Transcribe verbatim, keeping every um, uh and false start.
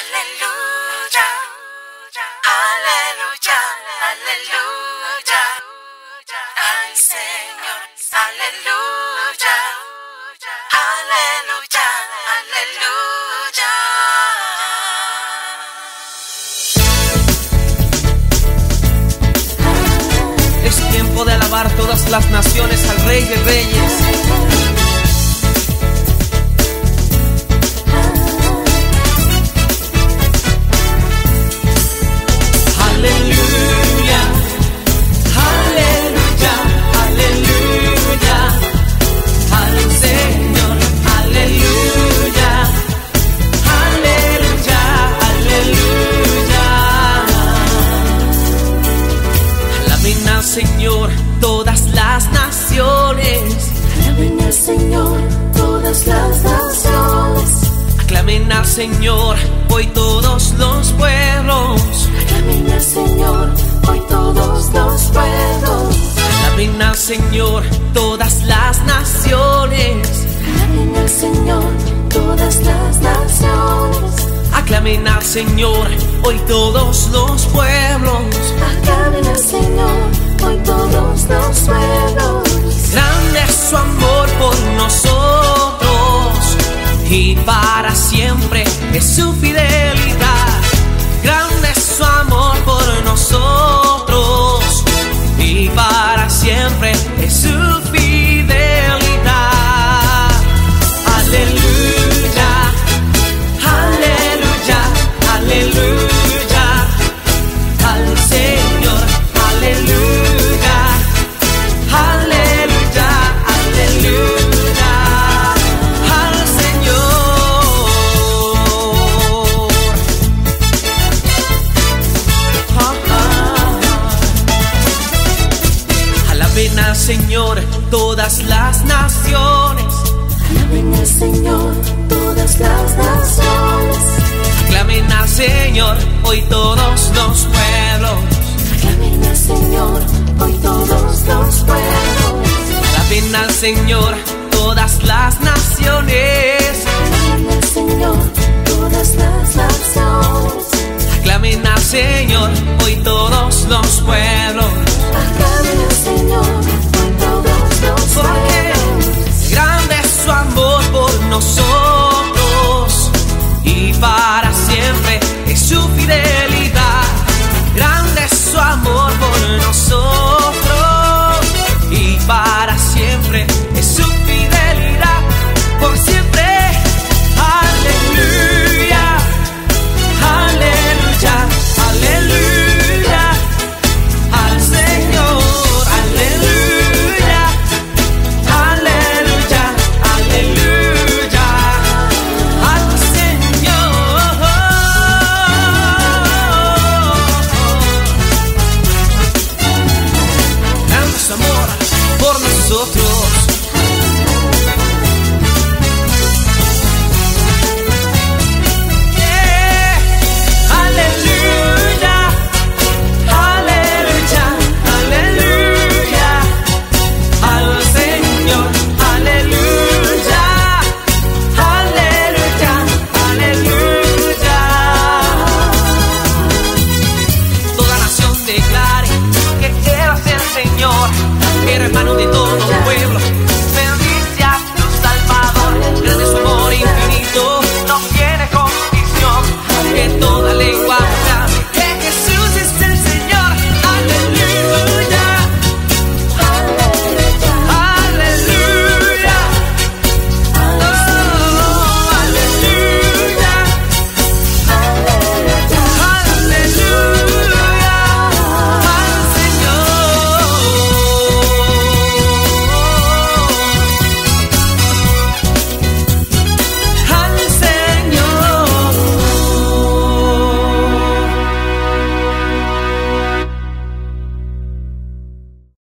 Aleluya, aleluya, aleluya, al Señor, aleluya, aleluya, aleluya. Es tiempo de alabar todas las naciones al Rey de Reyes. Aleluya, aleluya, aleluya, al Señor, aleluya, aleluya, aleluya. Alaben al Señor todas las naciones. Alaben al Señor todas las naciones. Aclamen al Señor hoy todos los pueblos. Aclamen al Señor hoy todos los pueblos. Alaben al Señor todas las naciones. Alaben al Señor todas las naciones. Aclamen al Señor hoy todos los pueblos. Aclamen al Señor hoy todos los pueblos. Grande es su amor por nosotros y para siempre es su fidelidad. Grande es su amor por nosotros y para siempre es su fidelidad. Aleluya, aleluya, aleluya, al Señor, aleluya, aleluya, aleluya, al Señor. Ah, ah. Alaben al Señor todas las naciones. Alaben al Señor todas las naciones. Aclamen al Señor hoy todos los pueblos. Aclamen al Señor hoy todos los pueblos. Alaben al Señor todas las naciones. Aclamen al Señor todas las naciones. Aclamen al Señor hoy todos los pueblos. Aclamen al Señor hoy todos los Porque pueblos. grande es su amor por nosotros y para siempre es su fidelidad. Grande es su amor por nosotros y para siempre es su fidelidad. Por siempre. Aleluya, aleluya, aleluya, al Señor, aleluya, aleluya, aleluya, al Señor. Grande su amor por nosotros. Aleluya, aleluya, aleluya, al Señor, aleluya, aleluya, aleluya. Toda nación declare que Él es el Señor, hermano de todo pueblo. Bendice a tu Salvador, grande su amor infinito, no tiene condición. Que toda lengua